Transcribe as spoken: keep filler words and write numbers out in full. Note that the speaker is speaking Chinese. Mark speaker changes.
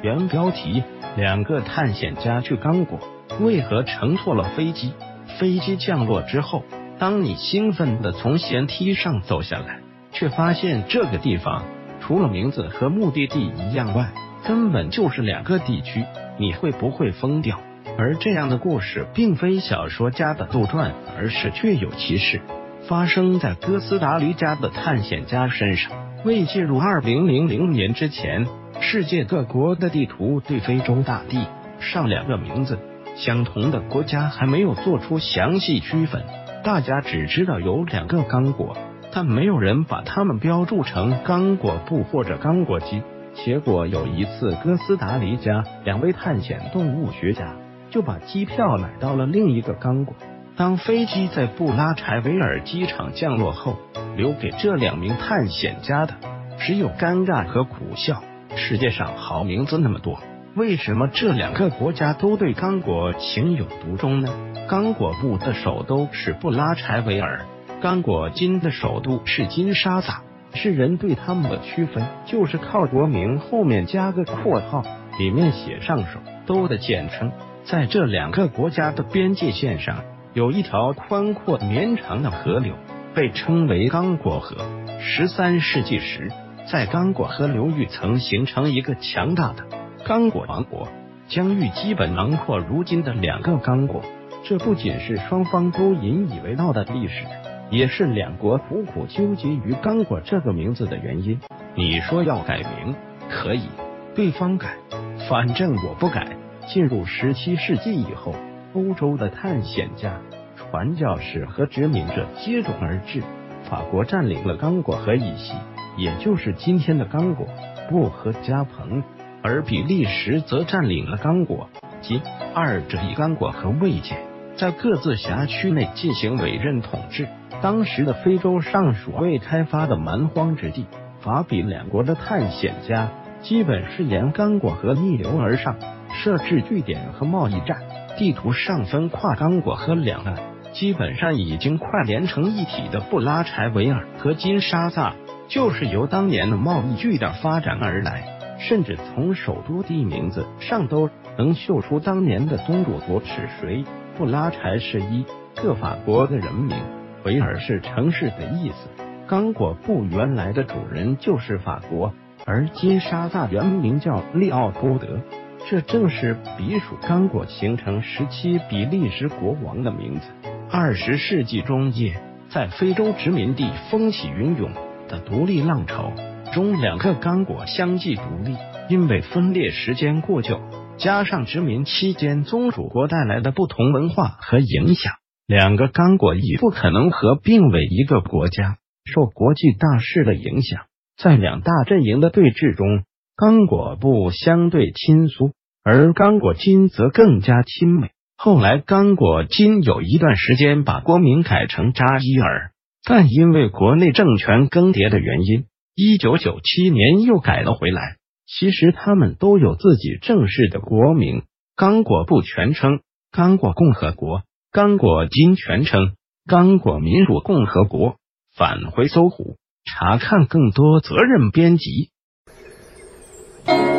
Speaker 1: 原标题：两个探险家去刚果，为何乘错了飞机？飞机降落之后，当你兴奋地从舷梯上走下来，却发现这个地方除了名字和目的地一样外，根本就是两个地区，你会不会疯掉？而这样的故事并非小说家的杜撰，而是确有其事，发生在哥斯达黎加的探险家身上。未进入二零零零年之前，世界各国的地图对非洲大地上两个名字相同的国家还没有做出详细区分，大家只知道有两个刚果，但没有人把它们标注成刚果部或者刚果基。结果有一次，哥斯达黎加两位探险动物学家就把机票买到了另一个刚果。当飞机在布拉柴维尔机场降落后，留给这两名探险家的只有尴尬和苦笑。世界上好名字那么多，为什么这两个国家都对刚果情有独钟呢？刚果部的首都是布拉柴维尔，刚果金的首都是金沙萨。世人对他们的区分就是靠国名后面加个括号，里面写上首都的简称。在这两个国家的边界线上，有一条宽阔绵长的河流，被称为刚果河。十三世纪时，在刚果河流域曾形成一个强大的刚果王国，疆域基本囊括如今的两个刚果。这不仅是双方都引以为傲的历史，也是两国苦苦纠结于刚果这个名字的原因。你说要改名，可以，对方改，反正我不改。进入十七世纪以后，欧洲的探险家、传教士和殖民者接踵而至，法国占领了刚果河以西，也就是今天的刚果布和加蓬，而比利时则占领了刚果即二者以刚果河为界，在各自辖区内进行委任统治。当时的非洲尚属未开发的蛮荒之地，法比两国的探险家基本是沿刚果河逆流而上，设置据点和贸易站。地图上分跨刚果河两岸，基本上已经快连成一体的布拉柴维尔和金沙萨，就是由当年的贸易据点发展而来，甚至从首都地名字上都能嗅出当年的东主国是谁。布拉柴是一个法国的人名，维尔是城市的意思。刚果部原来的主人就是法国，而金沙萨原名叫利奥波德，这正是笔属刚果形成时期比利时国王的名字。二十世纪中叶，在非洲殖民地风起云涌的独立浪潮中，两个刚果相继独立。因为分裂时间过久，加上殖民期间宗主国带来的不同文化和影响，两个刚果已不可能合并为一个国家。受国际大势的影响，在两大阵营的对峙中，刚果部相对亲苏，而刚果金则更加亲美。后来刚果金有一段时间把国名改成扎伊尔，但因为国内政权更迭的原因，一九九七年又改了回来。其实他们都有自己正式的国名，刚果部全称刚果共和国，刚果金全称刚果民主共和国。返回搜狐，查看更多责任编辑。